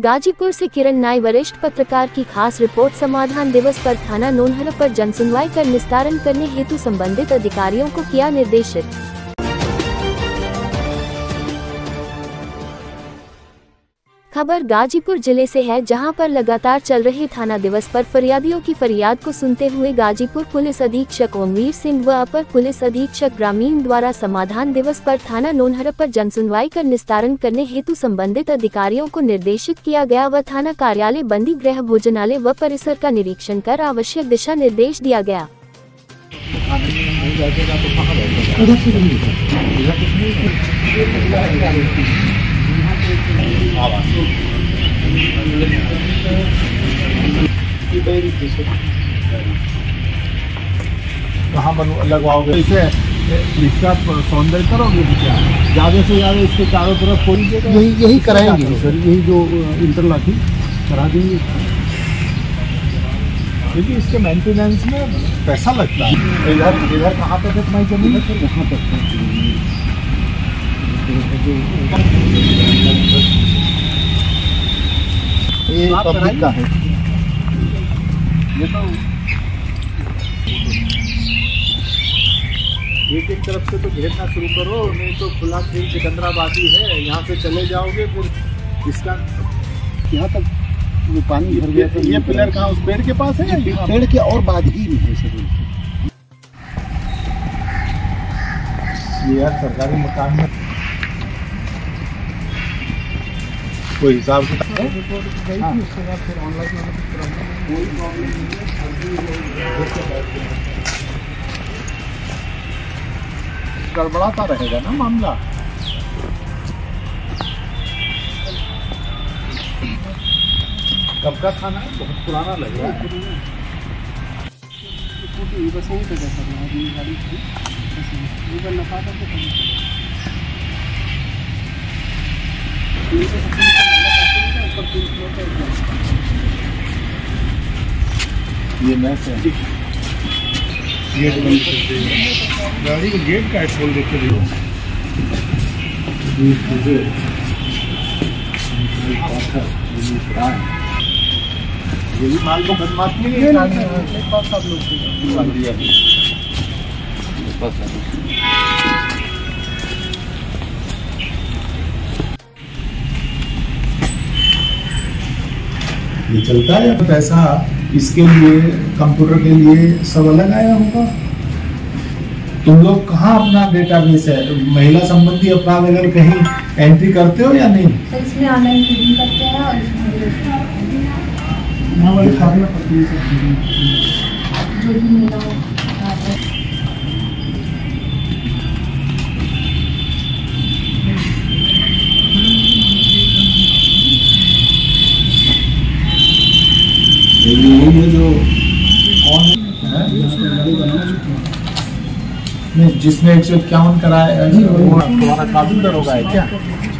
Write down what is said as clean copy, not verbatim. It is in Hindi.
गाजीपुर से किरण नाई, वरिष्ठ पत्रकार की खास रिपोर्ट। समाधान दिवस पर थाना नोनहर पर जनसुनवाई कर निस्तारण करने हेतु संबंधित अधिकारियों को किया निर्देशित। खबर गाजीपुर जिले से है, जहां पर लगातार चल रहे थाना दिवस पर फरियादियों की फरियाद को सुनते हुए गाजीपुर पुलिस अधीक्षक ओमवीर सिंह व अपर पुलिस अधीक्षक ग्रामीण द्वारा समाधान दिवस पर थाना नोनहर पर जनसुनवाई कर निस्तारण करने हेतु संबंधित अधिकारियों को निर्देशित किया गया व थाना कार्यालय, बंदी गृह, भोजनालय व परिसर का निरीक्षण कर आवश्यक दिशा निर्देश दिया गया। कहाँ लगवाओगे? इसे इसका सौंदर्य करोगे क्या? ज़्यादा से ज़्यादा इसके चारों तरफ कोई यही कराएंगे सर, यही जो इंटरलॉकिंग करा देंगे, क्योंकि इसके मेंटेनेंस में पैसा लगता है। इधर कहाँ तक है तुम्हारी जमीन? यहाँ तक ये पब्लिक का है। ये तो एक तरफ से तो घेरना शुरू करो, नहीं तो खुला खेल सिकंदराबादी है। यहाँ से चले जाओगे फिर इसका यहाँ तक वो पानी भर गया। ये पिलर कहाँ, उस पेड़ के पास है या पेड़ के और बाद ही में है सर? ये यार सरकारी मकान में कोई हिसाब किताब गड़बड़ाता रहेगा ना मामला। कब का थाना है? बहुत पुराना लग रहा है। ये मैच है, गेट बंद कर दे, गाड़ी को गेट का खोल देते रहो। यही माल को बदमाश नहीं है सब लोग ये चलता है। पैसा इसके लिए, कंप्यूटर के लिए सब अलग आया होगा। तुम लोग कहाँ अपना डेटाबेस है? महिला संबंधी अपराध अगर कहीं एंट्री करते हो या नहीं? सर इसमें ऑनलाइन फीडिंग करते हैं और जो भी मिला हो ये जो कौन है जिसने 151 कराया, वो तुम्हारा काबिल दरोगा है क्या?